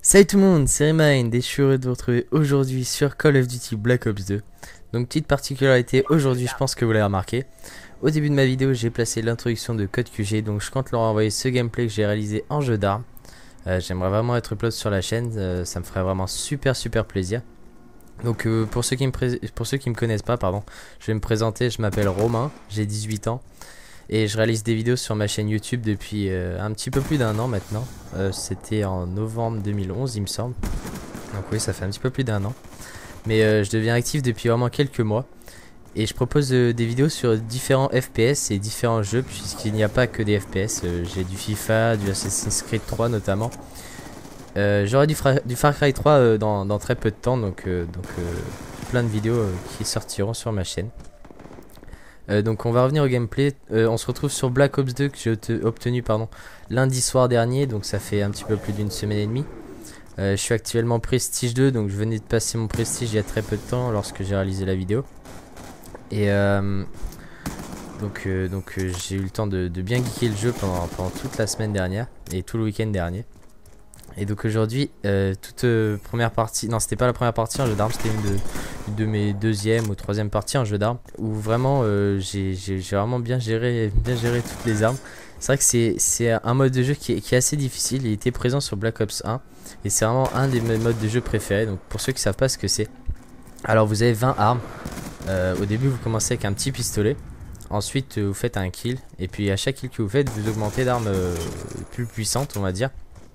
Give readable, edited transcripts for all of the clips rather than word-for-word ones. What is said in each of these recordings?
Salut tout le monde, c'est Remind et je suis heureux de vous retrouver aujourd'hui sur Call of Duty Black Ops 2. Donc petite particularité aujourd'hui, je pense que vous l'avez remarqué. Au début de ma vidéo, j'ai placé l'introduction de Code QG, donc je compte leur envoyer ce gameplay que j'ai réalisé en jeu d'armes. J'aimerais vraiment être upload sur la chaîne, ça me ferait vraiment super plaisir. Donc pour ceux qui me connaissent pas, pardon, je vais me présenter, je m'appelle Romain, j'ai 18 ans. Et je réalise des vidéos sur ma chaîne YouTube depuis un petit peu plus d'un an maintenant. C'était en novembre 2011 il me semble. Donc oui, ça fait un petit peu plus d'un an. Mais je deviens actif depuis vraiment quelques mois. Et je propose des vidéos sur différents FPS et différents jeux, puisqu'il n'y a pas que des FPS. J'ai du FIFA, du Assassin's Creed 3 notamment. J'aurai du Far Cry 3 dans très peu de temps. Donc plein de vidéos qui sortiront sur ma chaîne. Donc on va revenir au gameplay. On se retrouve sur Black Ops 2 que j'ai obtenu lundi soir dernier, donc ça fait un petit peu plus d'une semaine et demie. Je suis actuellement Prestige 2, donc je venais de passer mon Prestige il y a très peu de temps lorsque j'ai réalisé la vidéo. Et j'ai eu le temps de bien geeker le jeu pendant toute la semaine dernière et tout le week-end dernier. Et donc aujourd'hui, toute première partie, non c'était pas la première partie en jeu d'armes, c'était une de mes deuxième ou troisième parties en jeu d'armes, où vraiment j'ai vraiment bien géré toutes les armes. C'est vrai que c'est un mode de jeu qui est assez difficile, il était présent sur Black Ops 1, et c'est vraiment un des modes de jeu préférés, donc pour ceux qui savent pas ce que c'est. Alors vous avez 20 armes, au début vous commencez avec un petit pistolet, ensuite vous faites un kill, et puis à chaque kill que vous faites, vous augmentez d'armes plus puissantes on va dire.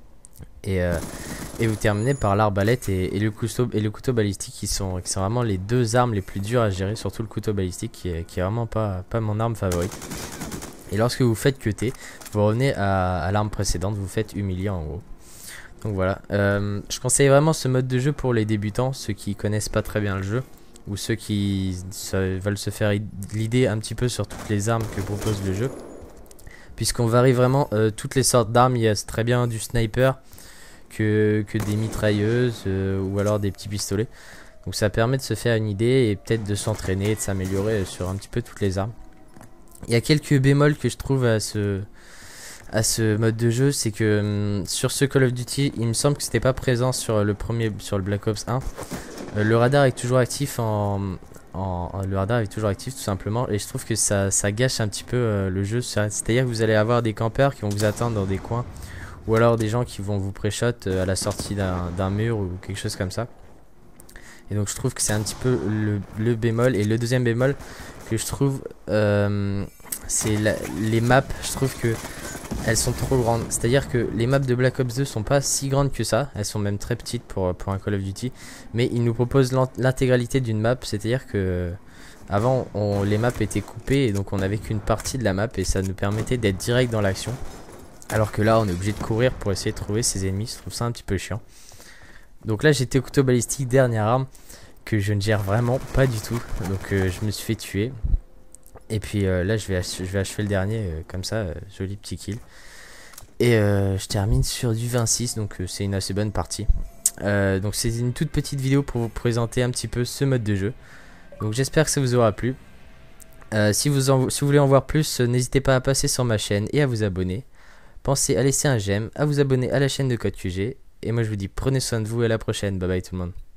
Et vous terminez par l'arbalète et le couteau balistique qui sont vraiment les deux armes les plus dures à gérer, surtout le couteau balistique qui est vraiment pas mon arme favorite. Et lorsque vous faites cutter, vous revenez à l'arme précédente, vous faites humilier en gros. Donc voilà, je conseille vraiment ce mode de jeu pour les débutants, ceux qui connaissent pas très bien le jeu, ou ceux qui veulent se faire l'idée un petit peu sur toutes les armes que propose le jeu. Puisqu'on varie vraiment toutes les sortes d'armes, il y a très bien du sniper, que des mitrailleuses ou alors des petits pistolets. Donc ça permet de se faire une idée et peut-être de s'entraîner, de s'améliorer sur un petit peu toutes les armes. Il y a quelques bémols que je trouve à ce mode de jeu, c'est que sur ce Call of Duty, il me semble que c'était pas présent sur le Black Ops 1. Le radar est toujours actif le radar est toujours actif tout simplement, et je trouve que ça gâche un petit peu le jeu. C'est-à-dire que vous allez avoir des campeurs qui vont vous attendre dans des coins, ou alors des gens qui vont vous pré-shot à la sortie d'un mur ou quelque chose comme ça. Et donc je trouve que c'est un petit peu le bémol. Et le deuxième bémol que je trouve, c'est les maps. Je trouve que elles sont trop grandes. C'est-à-dire que les maps de Black Ops 2 sont pas si grandes que ça. Elles sont même très petites pour un Call of Duty. Mais ils nous proposent l'intégralité d'une map. C'est-à-dire que avant les maps étaient coupées, et donc on n'avait qu'une partie de la map, et ça nous permettait d'être direct dans l'action. Alors que là on est obligé de courir pour essayer de trouver ses ennemis. Je trouve ça un petit peu chiant. Donc là j'étais au couteau balistique, dernière arme que je ne gère vraiment pas du tout. Donc je me suis fait tuer. Et puis là je vais achever le dernier comme ça, joli petit kill. Et je termine sur du 26, donc c'est une assez bonne partie. Donc c'est une toute petite vidéo pour vous présenter un petit peu ce mode de jeu. Donc j'espère que ça vous aura plu. Si vous voulez en voir plus, n'hésitez pas à passer sur ma chaîne et à vous abonner. Pensez à laisser un j'aime, à vous abonner à la chaîne de Code QG. Et moi je vous dis prenez soin de vous et à la prochaine. Bye bye tout le monde.